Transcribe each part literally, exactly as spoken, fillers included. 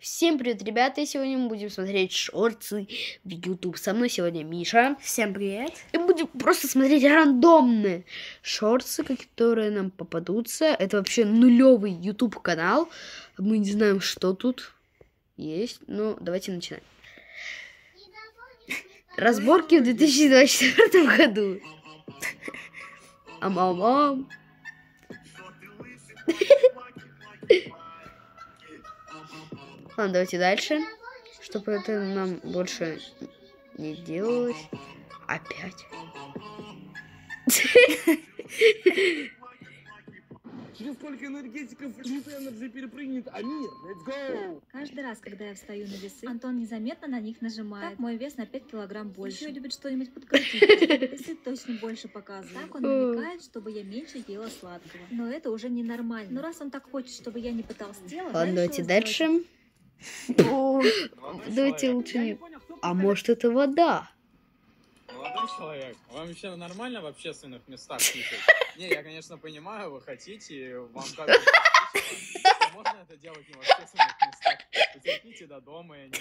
Всем привет, ребята! И сегодня мы будем смотреть шорты в YouTube. Со мной сегодня Миша. Всем привет! И будем просто смотреть рандомные шорты, которые нам попадутся. Это вообще нулевый YouTube канал. Мы не знаем, что тут есть. Но давайте начинаем. Разборки в две тысячи двадцать четвёртом году. Ам-ам-ам. Ладно, давайте дальше. Чтобы это нам больше не делалось. Опять. Через сколько энергетиков Elite Energy перепрыгнет, а мир? Let's go! Каждый раз, когда я встаю на весы, Антон незаметно на них нажимает. Так мой вес на пять килограмм больше. Еще любит что-нибудь подкрутить. Весы точно больше показывают. Так он намекает, чтобы я меньше ела сладкого. Но это уже ненормально. Но раз он так хочет, чтобы я не пыталась делать... Ладно, давайте дальше. Давайте лучше не... А может, это вода? Молодой человек, вам вообще нормально в общественных местах писать? Не, я, конечно, понимаю, вы хотите, вам как бы... Можно это делать не в общественных местах? Потерпите до дома, я не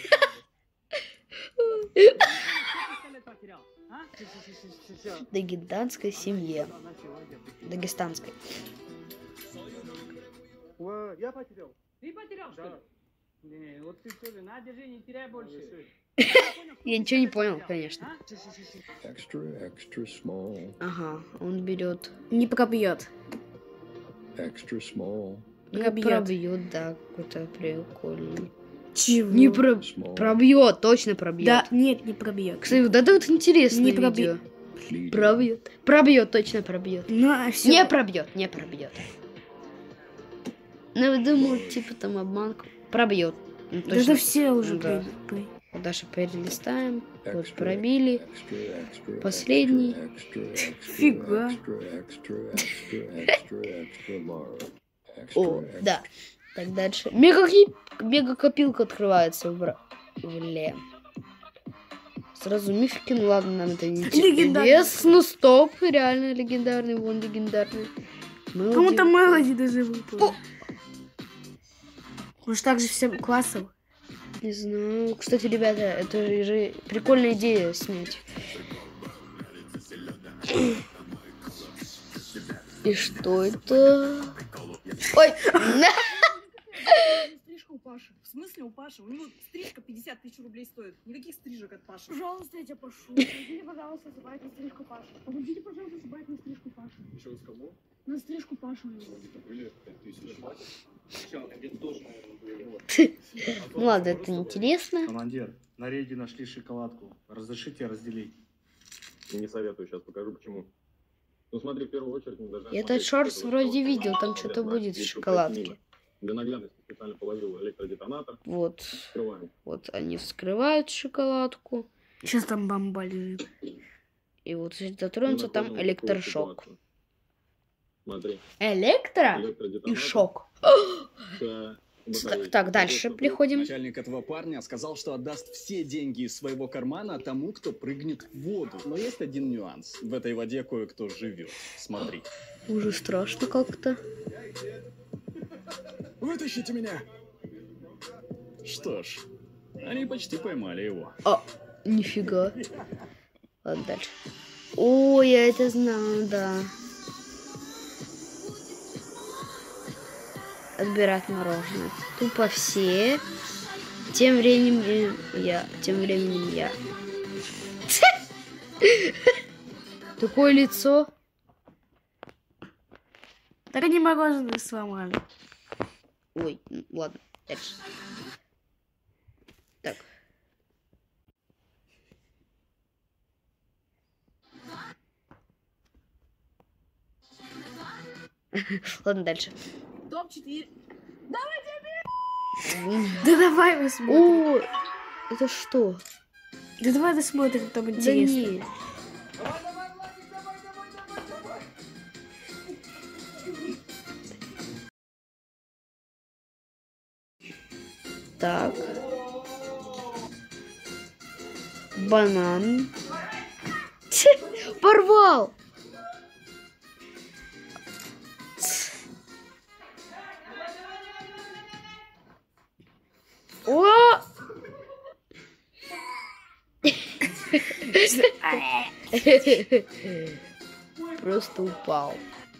знаю. Дагестанской семье. Дагестанской. Я потерял. Ты потерял, что ли? Не, вот ты что ли, на, держи, не теряй больше. Я ничего не понял, конечно. Extra, extra small. Ага, он берет. Не пробьет. Extra small. Ну, Пробьет. пробьет, да, какой-то прикольный. Чего? Не про... Small. пробьет, точно пробьет. Да, нет, не пробьет. Кстати, вот это вот интересное Не видео. пробьет. Please. Пробьет. Пробьет, точно пробьет. Ну, а все. Не пробьет, не пробьет. Ну, я думаю, типа там обманка. Пробьет. Ну, Да точно. это все уже Да. при- Вот Дальше перелистаем. Вот Extra, пробили. extra, extra, Последний. extra, extra, Фига. extra, extra, extra, extra, extra large. Extra, О, extra. да. Так, дальше. Мега, мега копилка открывается в, бра- в ле. Сразу мифики, ну ладно, нам это не Легендарный. интересно. Ну стоп, реально легендарный, вон легендарный. Мелоди. Кому-то Мелоди даже выпало. Может, так же всем классом? Не знаю. Кстати, ребята, это же прикольная идея снять. И что это? Ой! Стрижка у Паши. В смысле у Паши? У него стрижка пятьдесят тысяч рублей стоит. Никаких стрижек от Паши. Пожалуйста, я тебя прошу. Помогите, пожалуйста, собрать на стрижку Паши. Помогите, пожалуйста, собрать на стрижку Паши. Еще раз кого? На стрижку Паши. Были пять тысяч. Сначала где-то тоже, наверное, были. Ну ладно, это интересно. Командир, на рейде нашли шоколадку. Разрешите разделить? Не советую, сейчас покажу почему. Ну смотри, в первую очередь мы должны... Я этот смотреть, шортс что это вроде вот видел, там шоколад. что-то Да, будет в есть тут шоколадке. мимо. Для наглядности специально положил электродетонатор. Вот. Открываем. Вот они вскрывают шоколадку. Сейчас там бомба лежит. И вот если дотронуться, там Находим такую электрошок. ситуацию. Смотри. Электро и Электродетонатор. шок. с Так, батареей. так, дальше приходим. Начальник этого парня сказал, что отдаст все деньги из своего кармана тому, кто прыгнет в воду. Но есть один нюанс. В этой воде кое-кто живет. Смотри. Уже страшно как-то. Вытащите меня! Что ж, они почти поймали его. А, нифига. Ладно, дальше. О, я это знаю, да. Отбирать мороженое. Тупо все. Тем временем я. Тем временем я. Такое лицо. Так они мороженое сломали. Ой, ну, ладно, дальше. Так. Ладно, дальше. Топ четыре. Да давай посмотрим. О, это что? Да давай досмотрим, там Да интересно. нет. Так. Банан. Порвал. О, Просто упал.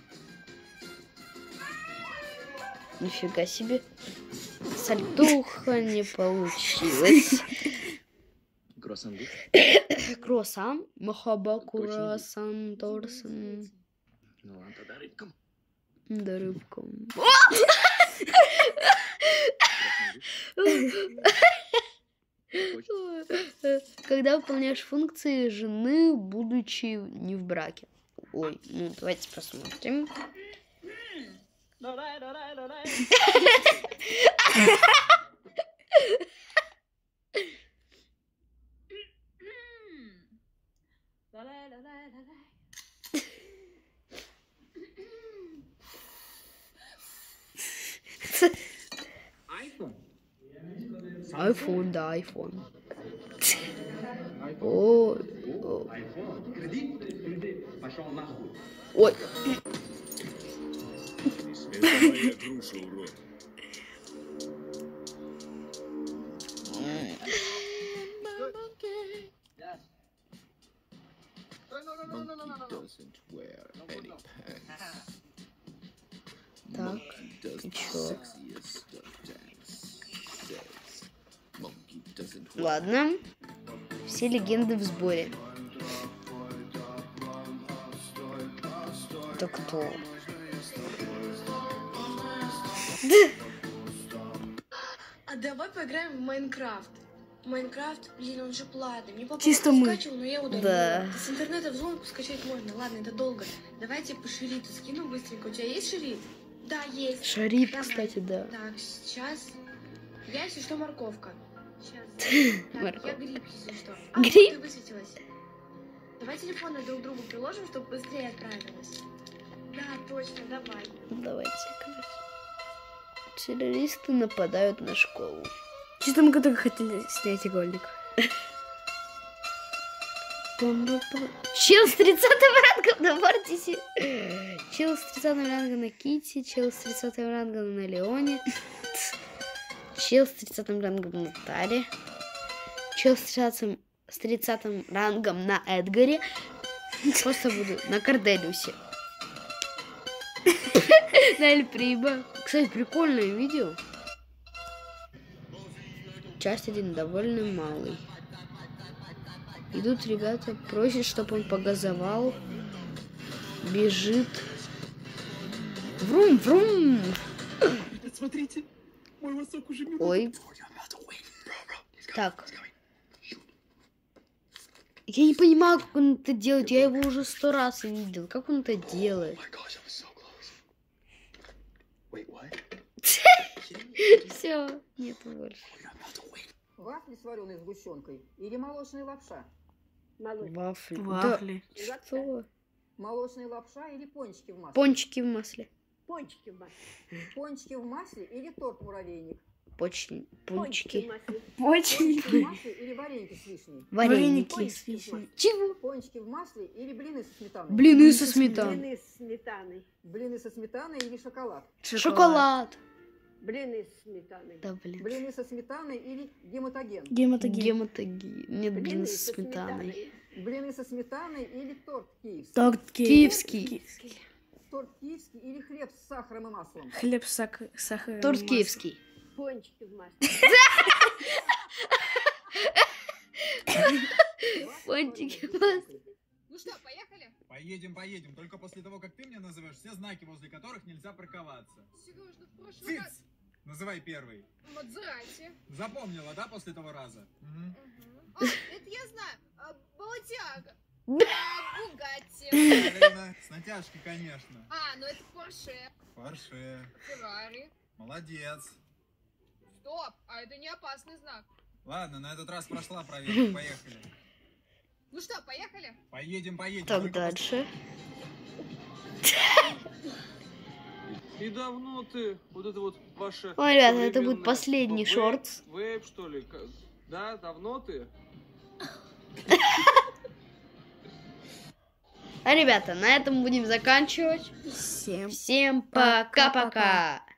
Нифига себе. Сальтуха не получилось. Круассан будет? Круассан, махаба, круассан, торсан. Ну ладно, тогда рыбком. Да, рыбком. Когда выполняешь функции жены, будучи не в браке. Ой, ну давайте посмотрим. Айфон, да, айфон. О, о. Ой. Так, ты чё? Ладно. Все легенды в сборе. Это кто? А давай поиграем в Майнкрафт. Майнкрафт, блин, он же платный. Мне папа Чисто мы. скачивал, но я удалила. Да. С интернета взломку скачать можно. Ладно, это долго. Давайте по шрифту скину быстренько. У тебя есть шрифт? Да, есть. Шариф, Давай. кстати, да. Так, сейчас. Я, если что, морковка. Сейчас. Так, Морковка. я гриб, если что. А, Гриб? вот ты высветилась. Давай телефоны друг другу приложим, чтобы быстрее отправилась. Да, точно, давай. Давайте, короче. Террористы нападают на школу. Чисто мы только хотели снять ролик. Чел с тридцатым рангом на Мортисе. Чел с тридцатым рангом на Кити. Чел с тридцатым рангом на Леоне. Чел с тридцатым рангом на Таре. Чел с тридцатым, с тридцатым рангом на Эдгаре. Просто буду на Корделиусе. На Эль Прима. Кстати, прикольное видео. Часть один, довольно малый. Идут ребята, просят, чтобы он погазовал. Бежит. Врум, врум. Смотрите, мой высок уже мертв. Ой. Так. Я не понимаю, как он это делает. Я его уже сто раз видел. Как он это делает? Все, нет больше. Вафли с вареной сгущенкой или молочная лапша? Вафли. Вафли. Да. Что? Молочная лапша или пончики в масле? Пончики в масле. Пончики в масле. Пончики в масле или торт-муравейник? Почки. Пончики. Очень. Пончики в масле или вареники с вишней? Вареники. с вишней. Чего? Пончики в масле или блины со сметаной? Блины со сметаной. Блины с сметаной. Блины со сметаной или шоколад? Шоколад. Блины с сметаной. Да, блин. Блины со сметаной или гематоген? Гематоген. Гематоги. Нет, блин, со сметаной. Блины со сметаной или торт киевский? Торт Киевский. Торт киевский или хлеб с сахаром и маслом? Хлеб с сак- сахаром. Торт и маслом. киевский. Пончики в масле. Пончики в масле. Ну что, поехали? Поедем, поедем. Только после того, как ты мне назовешь все знаки, возле которых нельзя парковаться. Сереж, ну в прошлый раз... Циц! Называй первый. Мадзерати. Запомнила, да, после того раза? Угу. А, это я знаю. А, Балатиага. А, Бугатти. Правильно, с натяжкой, конечно. А, ну это Порше. Порше. Феррари. Молодец. Стоп, а это не опасный знак. Ладно, на этот раз прошла проверка. Поехали. Ну что, поехали? Поедем, поедем. Так, Только дальше. И давно ты вот это вот ваше... Ой, ребята, это современное- будет последний вейп- шортс. Вейп, что ли? К- Да, давно ты? А, ребята, на этом будем заканчивать. Всем Всем пока-пока.